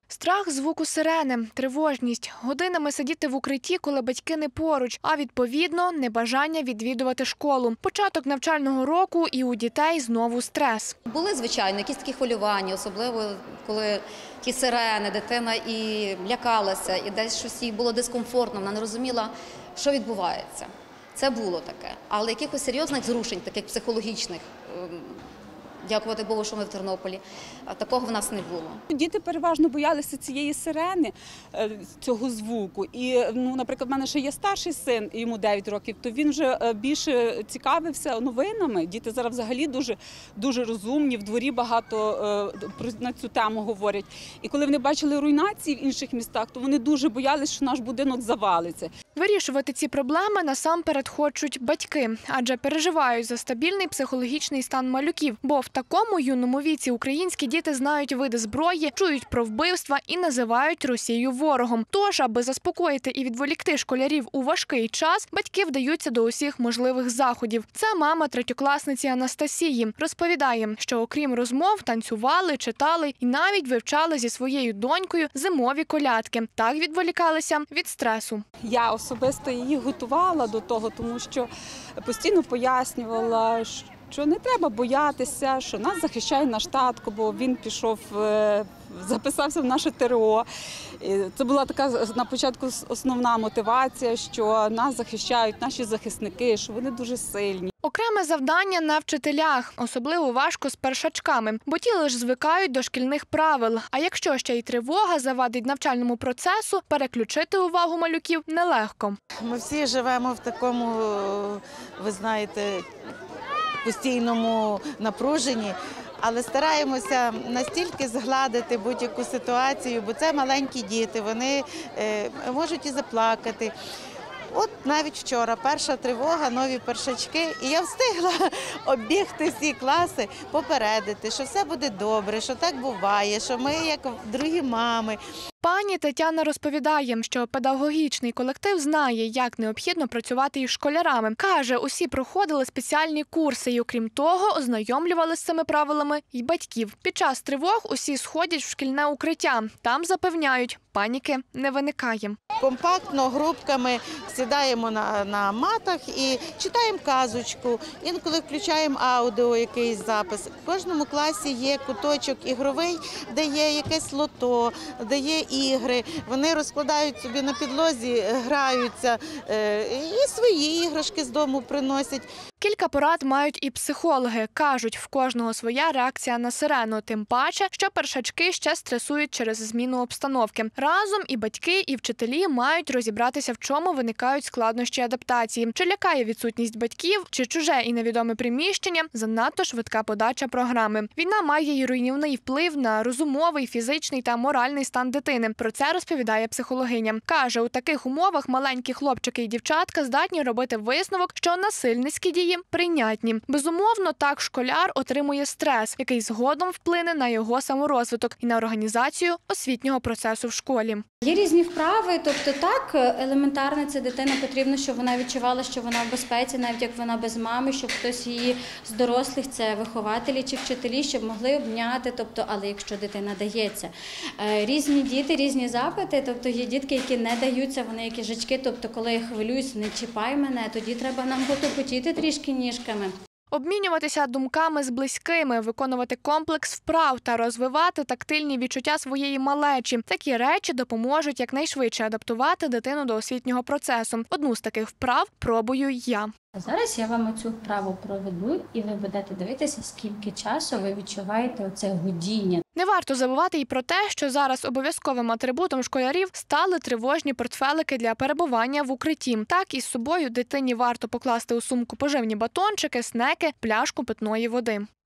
Страх звуку сирени, тривожність, годинами сидіти в укритті, коли батьки не поруч, а відповідно небажання відвідувати школу. Початок навчального року і у дітей знову стрес. Були, звичайно, якісь такі хвилювання, особливо коли ті сирени, дитина і лякалася, і десь щось їй було дискомфортно, вона не розуміла, що відбувається. Це було таке. Але якихось серйозних зрушень, таких психологічних, дякувати Богу, що ми в Тернополі, такого в нас не було. Діти переважно боялися цієї сирени, цього звуку. І, наприклад, в мене ще є старший син, йому 9 років, то він вже більше цікавився новинами. Діти зараз взагалі дуже розумні, в дворі багато на цю тему говорять. І коли вони бачили руйнації в інших містах, то вони дуже боялися, що наш будинок завалиться. Вирішувати ці проблеми насамперед хочуть батьки, адже переживають за стабільний психологічний стан малюків, бо в такому юному віці українські діти знають види зброї, чують про вбивства і називають Росію ворогом. Тож, аби заспокоїти і відволікти школярів у важкий час, батьки вдаються до усіх можливих заходів. Це мама третьокласниці Анастасії. Розповідає, що окрім розмов, танцювали, читали і навіть вивчали зі своєю донькою зимові колядки. Так відволікалися від стресу. Я особисто її готувала до того, тому що постійно пояснювала, що не треба боятися, що нас захищає наш татко, бо він пішов, записався в наше ТРО. Це була така на початку основна мотивація, що нас захищають наші захисники, що вони дуже сильні. Окреме завдання на вчителях. Особливо важко з першачками, бо ті лише звикають до шкільних правил. А якщо ще й тривога завадить навчальному процесу, переключити увагу малюків нелегко. Ми всі живемо в такому, ви знаєте, постійному напруженні, але стараємося настільки згладити будь-яку ситуацію, бо це маленькі діти, вони можуть і заплакати. От навіть вчора перша тривога, нові першачки, і я встигла оббігти всі класи, попередити, що все буде добре, що так буває, що ми як другі мами. Пані Тетяна розповідає, що педагогічний колектив знає, як необхідно працювати із школярами. Каже, усі проходили спеціальні курси і, окрім того, ознайомлювали з цими правилами й батьків. Під час тривог усі сходять в шкільне укриття. Там запевняють, паніки не виникає. Компактно, групками сідаємо на матах і читаємо казочку. Інколи включаємо аудіо, якийсь запис. В кожному класі є куточок ігровий, де є якесь лото, де є ігри. Вони розкладають собі на підлозі, граються і свої іграшки з дому приносять. Кілька порад мають і психологи. Кажуть, в кожного своя реакція на сирену. Тим паче, що першачки ще стресують через зміну обстановки. Разом і батьки, і вчителі мають розібратися, в чому виникають складнощі адаптації. Чи лякає відсутність батьків, чи чуже і невідоме приміщення, занадто швидка подача програми. Війна має і руйнівний вплив на розумовий, фізичний та моральний стан дитини. Про це розповідає психологиня. Каже, у таких умовах маленькі хлопчики і дівчатка здатні робити висновок, що насильницькі дії прийнятні. Безумовно, так школяр отримує стрес, який згодом вплине на його саморозвиток і на організацію освітнього процесу в школі. Є різні вправи, тобто так, елементарно це дитина потрібно, щоб вона відчувала, що вона в безпеці, навіть як вона без мами, щоб хтось її з дорослих, це вихователі чи вчителі, щоб могли обняти, тобто, але якщо дитина дається. Різні діти, різні запити, тобто є дітки, які не даються, вони як їжачки, тобто коли я хвилююсь, не чіпай мене, тоді треба нам потопотіти трішки ніжками. Обмінюватися думками з близькими, виконувати комплекс вправ та розвивати тактильні відчуття своєї малечі. Такі речі допоможуть якнайшвидше адаптувати дитину до освітнього процесу. Одну з таких вправ пробую я. Зараз я вам цю вправу проведу, і ви будете дивитися, скільки часу ви відчуваєте оце гудіння. Не варто забувати і про те, що зараз обов'язковим атрибутом школярів стали тривожні портфелики для перебування в укритті. Так, із собою дитині варто покласти у сумку поживні батончики, снеки, пляшку питної води.